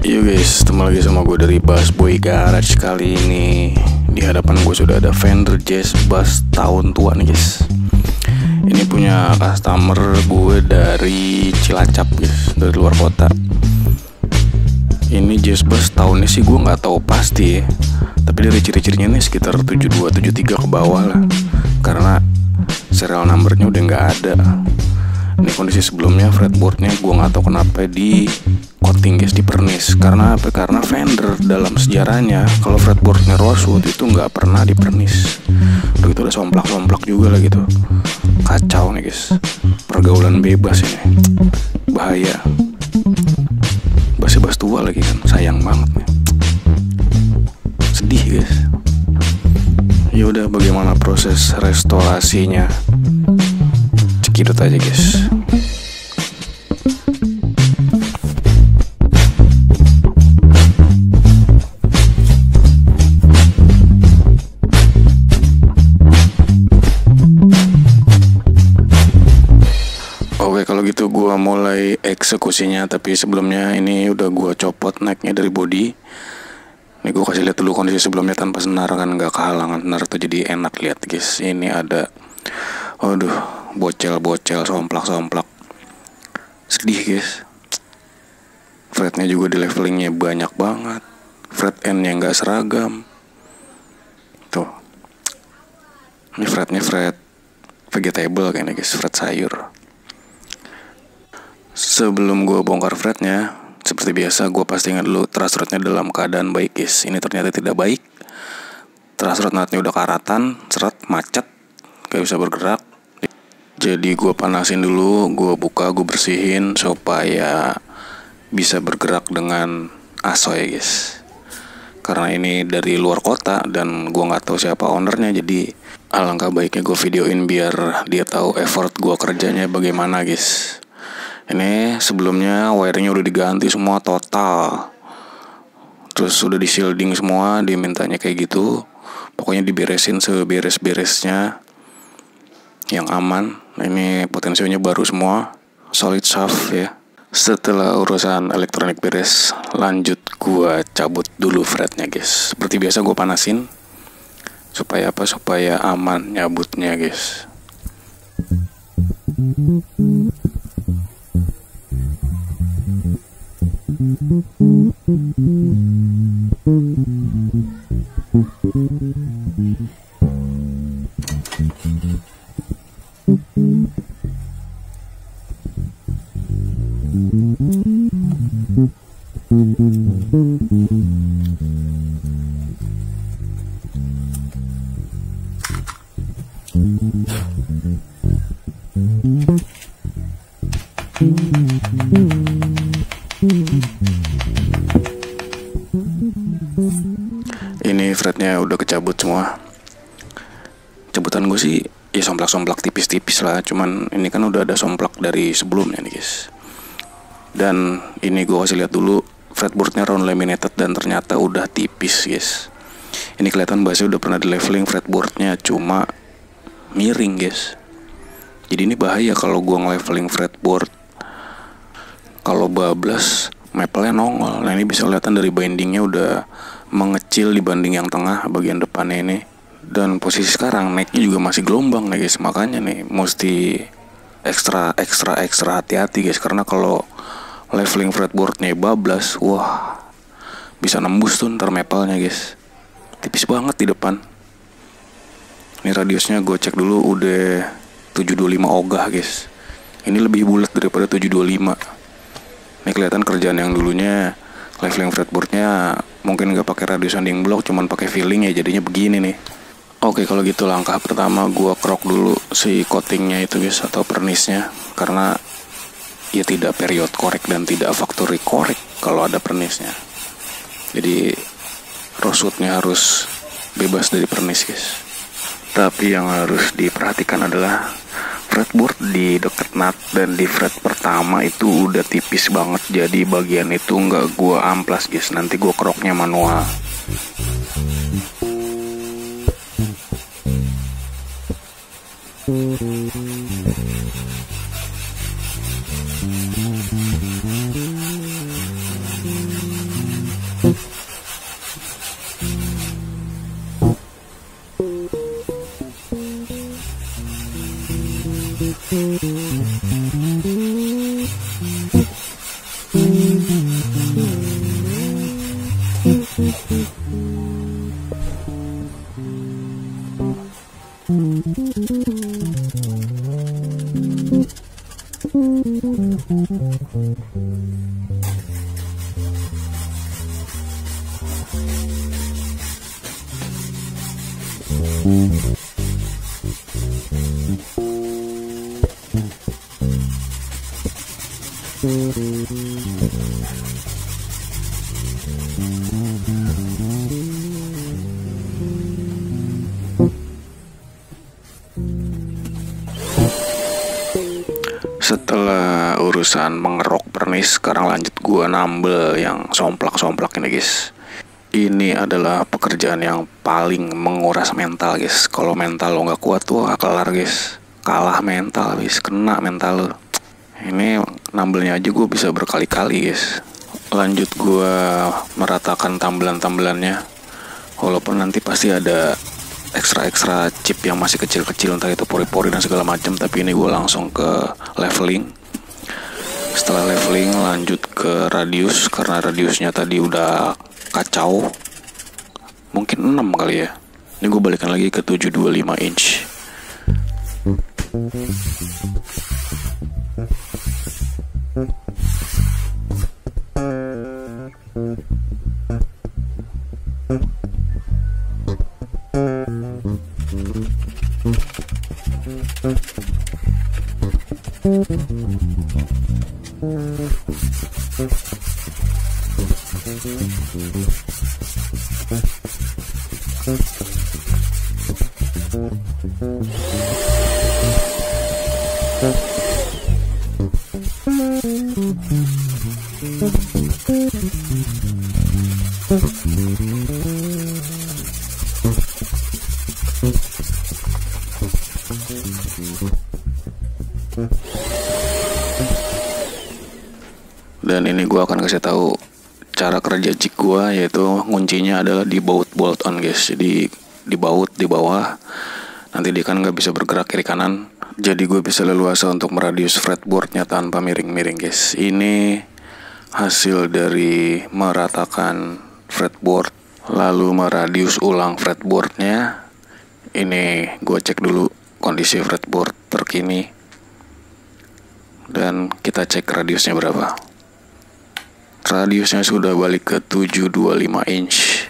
Yo guys, ketemu lagi sama gue dari Bass Boy Garage. Kali ini di hadapan gue sudah ada Fender Jazz Bass tahun tua nih guys. Ini punya customer gue dari Cilacap guys, dari luar kota. Ini Jazz Bass tahunnya sih gue nggak tahu pasti ya, tapi dari ciri-cirinya nih sekitar 72, 73 ke bawah lah, karena serial numbernya udah nggak ada. Ini kondisi sebelumnya fretboardnya gue nggak tahu kenapa di coating guys, di pernis. Karena apa? Karena Fender dalam sejarahnya kalau fretboardnya rosewood itu nggak pernah di pernis. Begitu ada somplak-somplak juga lah gitu. Kacau nih guys, pergaulan bebas ini, bahaya. Bass tua lagi kan, sayang banget nih. Sedih guys. Ya udah, bagaimana proses restorasinya? Cekidot aja guys. Oke, kalau gitu gue mulai eksekusinya. Tapi sebelumnya ini udah gue copot necknya dari body. Ini gue kasih lihat dulu kondisi sebelumnya tanpa senar, kan nggak kehalangan senar tuh, jadi enak lihat guys. Ini ada, aduh, bocel-bocel, somplak-somplak. Sedih guys. Fretnya juga di levelingnya banyak banget. Fret endnya nggak seragam. Tuh. Ini fretnya fret vegetable kayaknya guys, fret sayur. Sebelum gue bongkar fretnya, seperti biasa gue pastiin dulu truss rodnya dalam keadaan baik guys. Ini ternyata tidak baik. Truss rod nutnya udah karatan, seret, macet, gak bisa bergerak. Jadi gue panasin dulu, gue buka, gue bersihin supaya bisa bergerak dengan asoy guys. Karena ini dari luar kota dan gue nggak tahu siapa ownernya, jadi alangkah baiknya gue videoin biar dia tahu effort gue kerjanya bagaimana guys. Ini sebelumnya wiringnya udah diganti semua total, terus udah di shielding semua, dimintanya kayak gitu. Pokoknya diberesin seberes-beresnya yang aman. Nah, ini potensionya baru semua, solid shaft ya. Setelah urusan elektronik beres, lanjut gua cabut dulu fretnya guys. Seperti biasa gua panasin supaya apa? Supaya aman nyabutnya guys. Ini fretnya udah kecabut semua. Cabutan gue sih ya somplak-somplak tipis-tipis lah, cuman ini kan udah ada somplak dari sebelumnya nih guys. Dan ini gue kasih lihat dulu fretboardnya round laminated dan ternyata udah tipis guys. Ini kelihatan bassnya udah pernah di leveling fretboardnya, cuma miring guys. Jadi ini bahaya kalau gue nge-leveling fretboard. Kalau bablas, maple-nya nongol. Nah ini bisa kelihatan dari bindingnya udah mengecil dibanding yang tengah bagian depannya ini. Dan posisi sekarang necknya juga masih gelombang nih guys. Makanya nih mesti ekstra hati-hati guys. Karena kalau leveling fretboardnya bablas, wah, bisa nembus tuh ntar maple-nya guys. Tipis banget di depan. Ini radiusnya gue cek dulu udah 725 ogah guys. Ini lebih bulat daripada 725. Ini kelihatan kerjaan yang dulunya leveling fretboardnya mungkin nggak pakai radius sounding block, cuman pakai feeling ya, jadinya begini nih. Oke, kalau gitu langkah pertama gua krok dulu si coatingnya itu guys, atau pernisnya, karena ya tidak period korek dan tidak factory korek kalau ada pernisnya. Jadi rosewoodnya harus bebas dari pernis guys. Tapi yang harus diperhatikan adalah fretboard di dekat nut dan di fret pertama itu udah tipis banget. Jadi bagian itu nggak gua amplas guys, nanti gua kroknya manual. barusan mengerok pernis, sekarang lanjut gue nambel yang somplak-somplak ini guys. Ini adalah pekerjaan yang paling menguras mental guys. Kalau mental lo gak kuat tuh kelar guys, kalah mental guys, kena mental lo. Ini nambelnya aja gue bisa berkali-kali guys. Lanjut gue meratakan tambelan-tambelannya, walaupun nanti pasti ada ekstra chip yang masih kecil-kecil, entah itu pori-pori dan segala macam. Tapi ini gue langsung ke leveling. Setelah leveling lanjut ke radius, karena radiusnya tadi udah kacau, mungkin 6 kali ya. Ini gue balikan lagi ke 725 inch. Dan ini gue akan kasih tahu cara kerja jig gue, yaitu nguncinya adalah di baut bolt on guys. Jadi di baut di bawah, nanti dia kan nggak bisa bergerak kiri kanan, jadi gue bisa leluasa untuk meradius fretboardnya tanpa miring-miring guys. Ini hasil dari meratakan fretboard lalu meradius ulang fretboardnya. Ini gue cek dulu kondisi fretboard terkini dan kita cek radiusnya berapa. Radiusnya sudah balik ke 725 inch.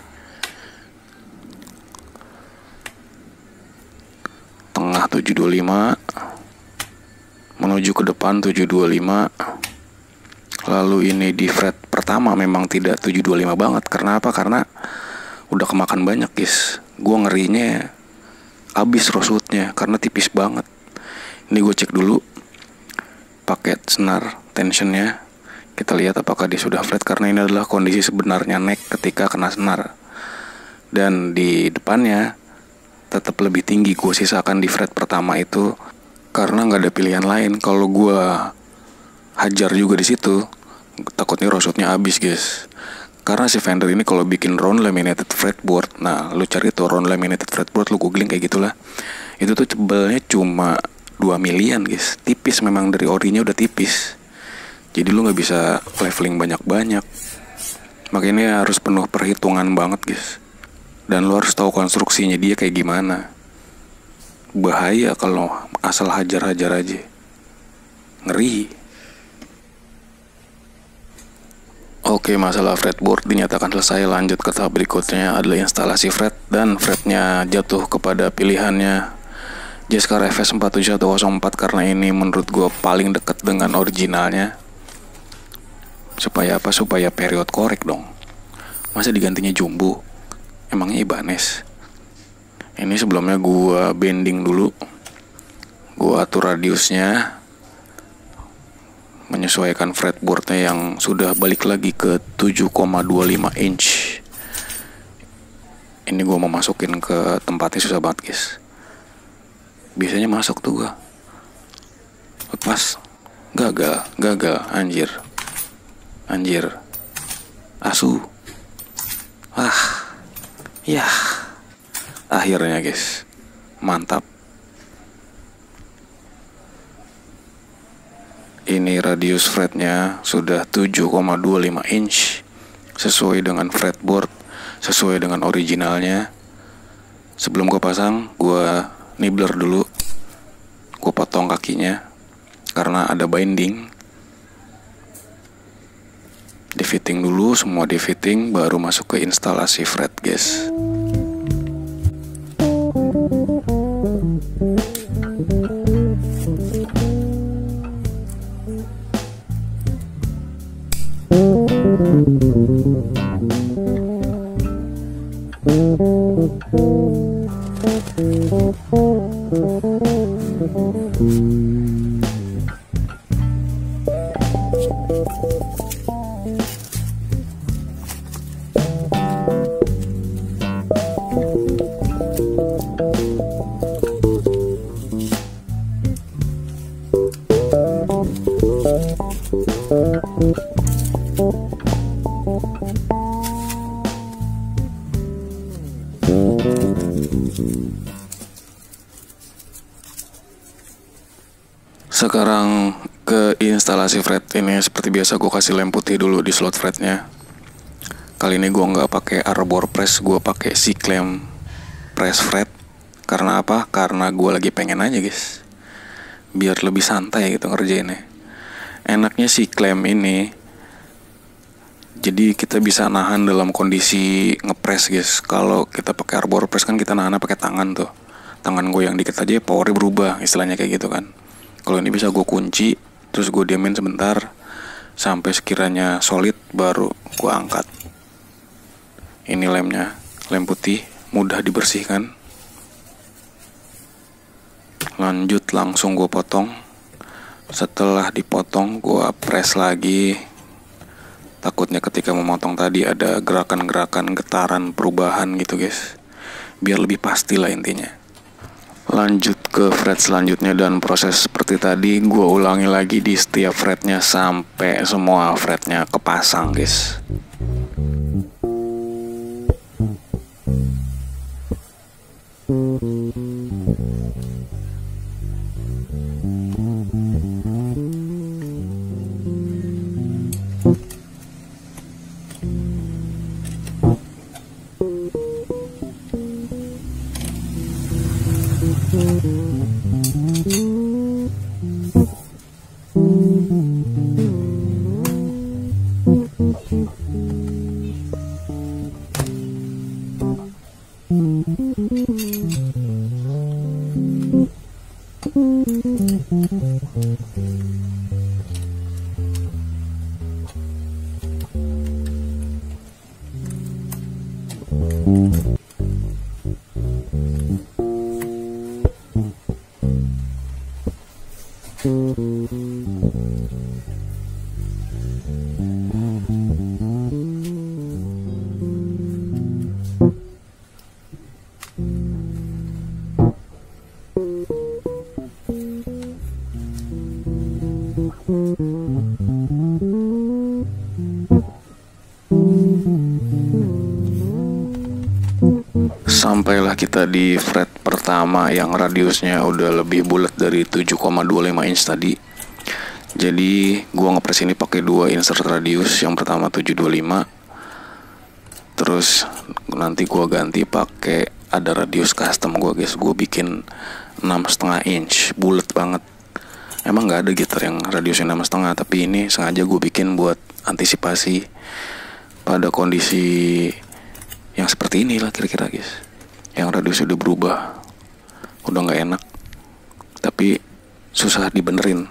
Tengah 725, menuju ke depan 725. Lalu ini di fret pertama memang tidak 725 banget. Karena apa? Karena udah kemakan banyak guys. Gue ngerinya abis rosutnya karena tipis banget. Ini gue cek dulu paket senar tensionnya. Kita lihat apakah dia sudah flat, karena ini adalah kondisi sebenarnya neck ketika kena senar. Dan di depannya tetap lebih tinggi, gue sisakan di fret pertama itu karena nggak ada pilihan lain. Kalau gue hajar juga di situ, takutnya rosotnya habis guys. Karena si Fender ini kalau bikin round laminated fretboard, nah lu cari tuh round laminated fretboard, lu googling kayak gitulah. Itu tuh tebelnya cuma 2 milian guys, tipis, memang dari orinya udah tipis. Jadi lu gak bisa leveling banyak-banyak. Makanya harus penuh perhitungan banget guys. Dan lu harus tahu konstruksinya dia kayak gimana. Bahaya kalau asal hajar-hajar aja. Ngeri. Oke, masalah fretboard dinyatakan selesai. Lanjut ke tahap berikutnya adalah instalasi fret. Dan fretnya jatuh kepada pilihannya Jaskar FS 47104, karena ini menurut gue paling dekat dengan originalnya. Supaya apa? Supaya period korek dong. Masa digantinya jumbo? Emangnya Ibanez? Ini sebelumnya gua bending dulu. Gua atur radiusnya, menyesuaikan fretboardnya yang sudah balik lagi ke 7,25 inch. Ini gua mau masukin ke tempatnya susah banget guys. Biasanya masuk tuh gua. Lepas. Gagal anjir, asu, ya, akhirnya guys, mantap. Ini radius fretnya sudah 7,25 inch, sesuai dengan fretboard, sesuai dengan originalnya. Sebelum gue pasang, gue nibbler dulu, gue potong kakinya karena ada binding. Di fitting dulu, semua di fitting, baru masuk ke instalasi fret guys. Sekarang ke instalasi fret. Ini seperti biasa gue kasih lem putih dulu di slot fretnya. Kali ini gue nggak pakai arbor press, gue pakai C-clamp press fret. Karena apa? Karena gue lagi pengen aja guys, biar lebih santai gitu ngerjainnya. Enaknya C-clamp ini, jadi kita bisa nahan dalam kondisi ngepres guys. Kalau kita pakai arbor press kan kita nahannya pakai tangan tuh. Tangan gue yang dikit aja powernya berubah, istilahnya kayak gitu kan. Kalau ini bisa gue kunci, terus gue diamin sebentar sampai sekiranya solid, baru gue angkat. Ini lemnya, lem putih, mudah dibersihkan. Lanjut langsung gue potong. Setelah dipotong gue press lagi. Takutnya ketika memotong tadi ada gerakan-gerakan, getaran, perubahan gitu guys. Biar lebih pasti lah intinya. Lanjut ke fret selanjutnya, dan proses seperti tadi gue ulangi lagi di setiap fretnya sampai semua fretnya kepasang guys. Sampailah kita di fret pertama yang radiusnya udah lebih bulat dari 7,25 inch tadi. Jadi gua ngepres ini pakai 2 insert radius. Yang pertama 725. Terus nanti gua ganti pakai ada radius custom gua guys. Gua bikin 6,5 inch, bulat banget. Emang nggak ada gitar yang radiusnya 6,5, tapi ini sengaja gue bikin buat antisipasi pada kondisi yang seperti ini lah kira-kira guys. Yang radiusnya udah berubah, udah nggak enak, tapi susah dibenerin.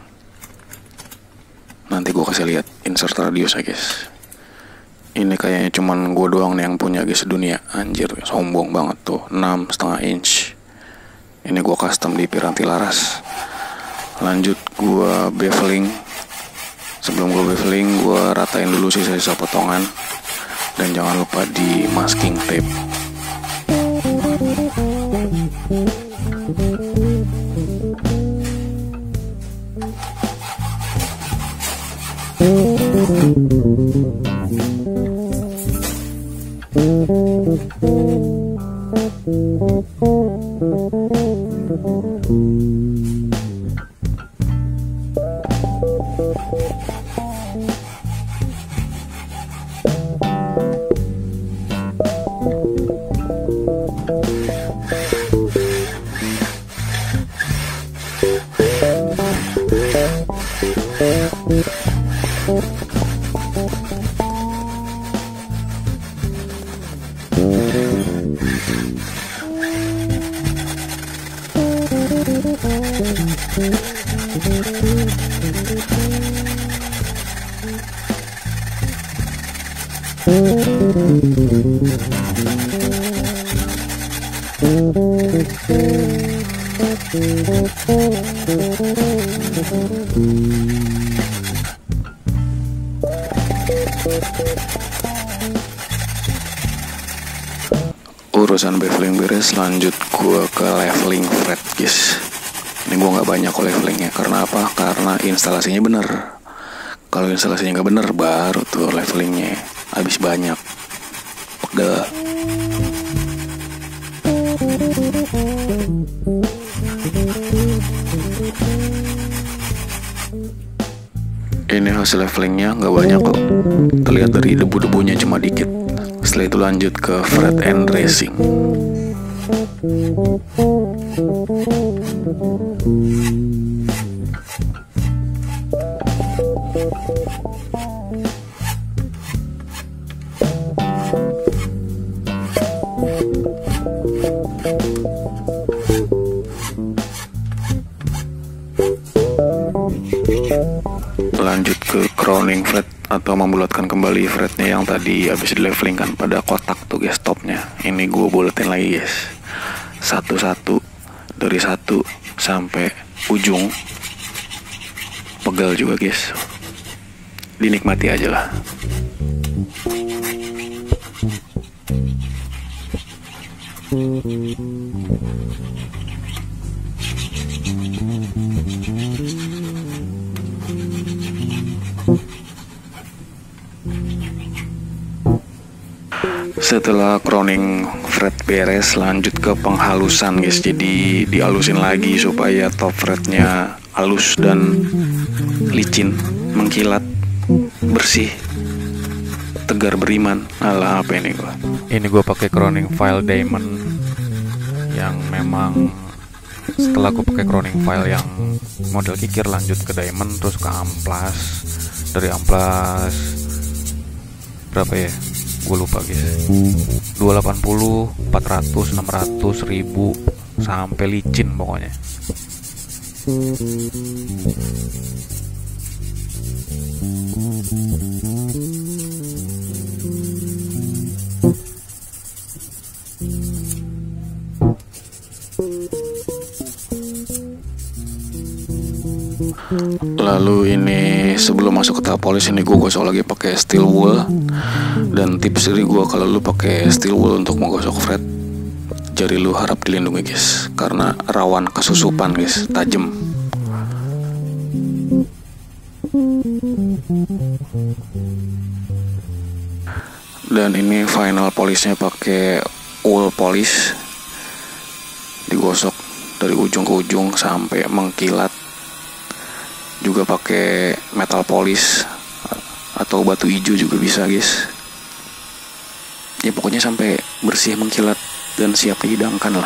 Nanti gue kasih lihat insert radiusnya guys. Ini kayaknya cuman gue doang nih yang punya guys sedunia. Anjir, sombong banget tuh, 6,5 inch. Ini gue custom di Piranti Laras. Lanjut gue beveling. Sebelum gue beveling, gue ratain dulu sisa-sisa potongan. Dan jangan lupa di masking tape. Urusan beveling beres, lanjut gue ke leveling fret guys. Ini gue nggak banyak levelingnya, karena apa? Karena instalasinya bener. Kalau instalasinya nggak bener, baru tuh levelingnya habis banyak. Pegel. Ini hasil levelingnya nggak banyak kok, terlihat dari debu-debunya cuma dikit. Setelah itu lanjut ke fret and racing. Lanjut ke crowning fret atau membulatkan kembali fretnya yang tadi habis di leveling kan pada kotak tuh guys, topnya. Ini gue buletin lagi guys, satu-satu dari satu sampai ujung. Pegal juga guys, dinikmati aja lah. Setelah crowning fret beres, lanjut ke penghalusan guys. Jadi dihalusin lagi supaya top fretnya halus dan licin, mengkilat, bersih, tegar beriman. Alah, apa ini gua? Ini gua pakai crowning file diamond yang memang setelah gue pakai crowning file yang model kikir, lanjut ke diamond, terus ke amplas. Dari amplas berapa ya? Gue lupa guys, 280, 400, 600, 1000 sampai licin pokoknya. Lalu ini sebelum masuk ke tahap polish, ini gue gosok lagi pakai steel wool. Dan tips dari gue, kalau lu pakai steel wool untuk menggosok fret, jari lu harap dilindungi guys, karena rawan kesusupan guys, tajam. Dan ini final polishnya pakai wool polish, digosok dari ujung ke ujung sampai mengkilat. Juga pakai metal polish atau batu hijau juga bisa guys. Ya pokoknya sampai bersih, mengkilat, dan siap dihidangkan lah.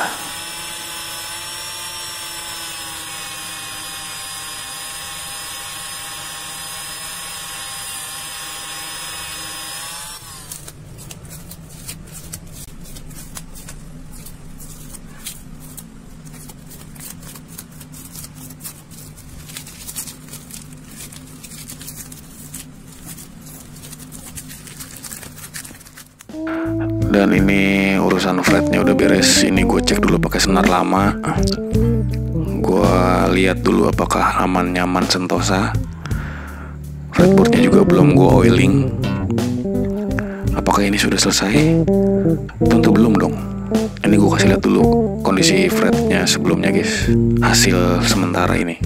Dan ini urusan fretnya udah beres. Ini gue cek dulu pakai senar lama. Gue lihat dulu apakah aman, nyaman, sentosa. Fretboardnya juga belum gue oiling. Apakah ini sudah selesai? Tentu belum dong. Ini gue kasih lihat dulu kondisi fretnya sebelumnya guys, hasil sementara ini.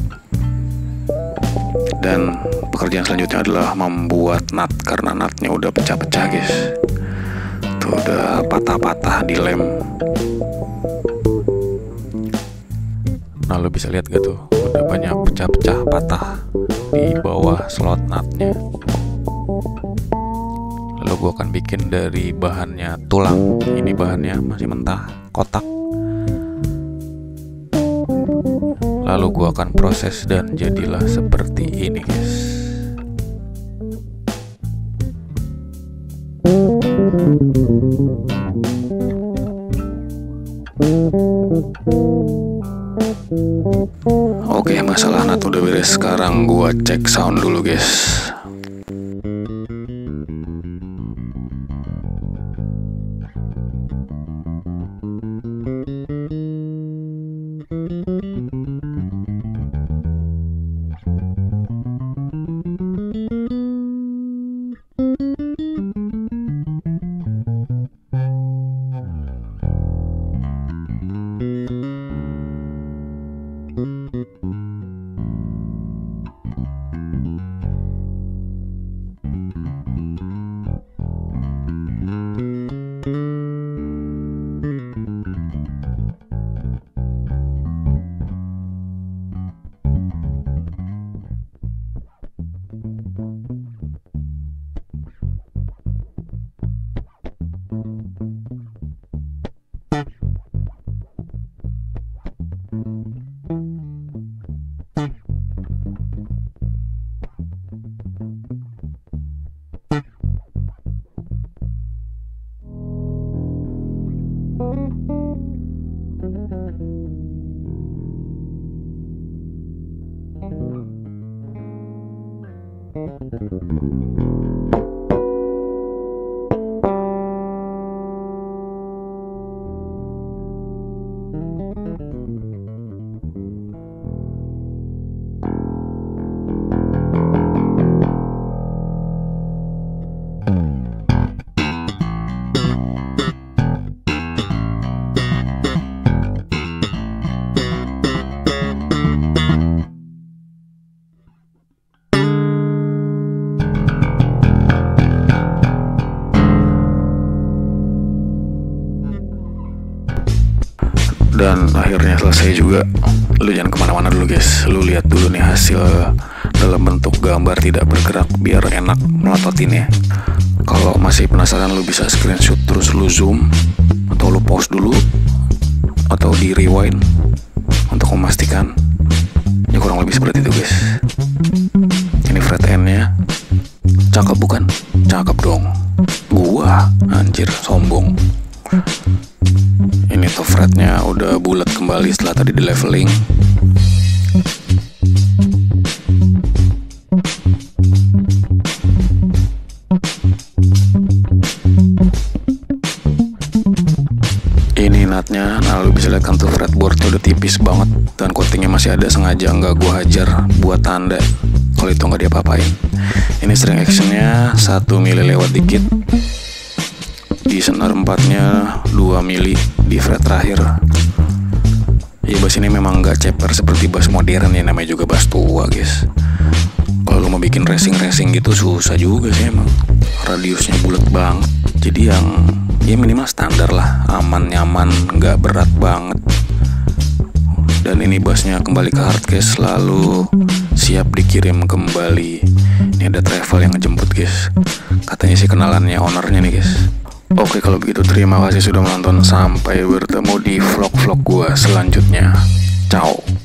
Dan pekerjaan selanjutnya adalah membuat nut, karena nutnya udah pecah-pecah guys. Tuh udah patah-patah di lem. Nah, lo bisa lihat gak tuh, udah banyak pecah-pecah patah di bawah slot nutnya. Lalu gue akan bikin dari bahannya tulang. Ini bahannya masih mentah, kotak. Lalu gue akan proses dan jadilah seperti ini guys. Oke, masalah nut udah beres. Sekarang gua cek sound dulu guys. Dan akhirnya selesai juga. Lu jangan kemana-mana dulu guys. Lu lihat dulu nih hasil dalam bentuk gambar tidak bergerak biar enak melototinnya. Kalau masih penasaran lu bisa screenshot terus lu zoom, atau lu pause dulu, atau di rewind untuk memastikan. Ya kurang lebih seperti itu guys. Ini fret end-nya. Cakep bukan? Cakep dong. Gua anjir sombong. Ini top fretnya udah bulat kembali setelah tadi di leveling. Ini nutnya, nah lu bisa lihat kan tuh fretboardnya udah tipis banget dan coatingnya masih ada, sengaja nggak gua hajar buat tanda kalau itu nggak diapa-apain. Ini string actionnya 1 mili lewat dikit. Di senar 4-nya 2 mili di fret terakhir. Ya bass ini memang gak ceper seperti bass modern ya, namanya juga bass tua guys. Kalau lu mau bikin racing gitu susah juga sih emang. Radiusnya bulat banget. Jadi yang ya minimal standar lah, aman nyaman, gak berat banget. Dan ini bassnya kembali ke hardcase, lalu siap dikirim kembali. Ini ada travel yang ngejemput guys. Katanya sih kenalannya ownernya nih guys. Oke, kalau begitu terima kasih sudah menonton. Sampai bertemu di vlog-vlog gua selanjutnya. Ciao.